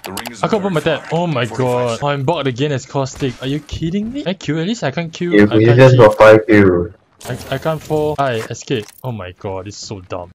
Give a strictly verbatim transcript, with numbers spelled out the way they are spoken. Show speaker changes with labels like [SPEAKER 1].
[SPEAKER 1] The ring is
[SPEAKER 2] I can't put my
[SPEAKER 1] very
[SPEAKER 2] dad.
[SPEAKER 1] far.
[SPEAKER 2] Oh my
[SPEAKER 1] forty-five
[SPEAKER 2] god. I'm bugged again as caustic. Are you kidding me? I kill. At least I can't kill.
[SPEAKER 3] You
[SPEAKER 2] I can't
[SPEAKER 3] just
[SPEAKER 2] hit.
[SPEAKER 3] got five kills.
[SPEAKER 2] I, I can't fall. I escape. Oh my god, it's so dumb.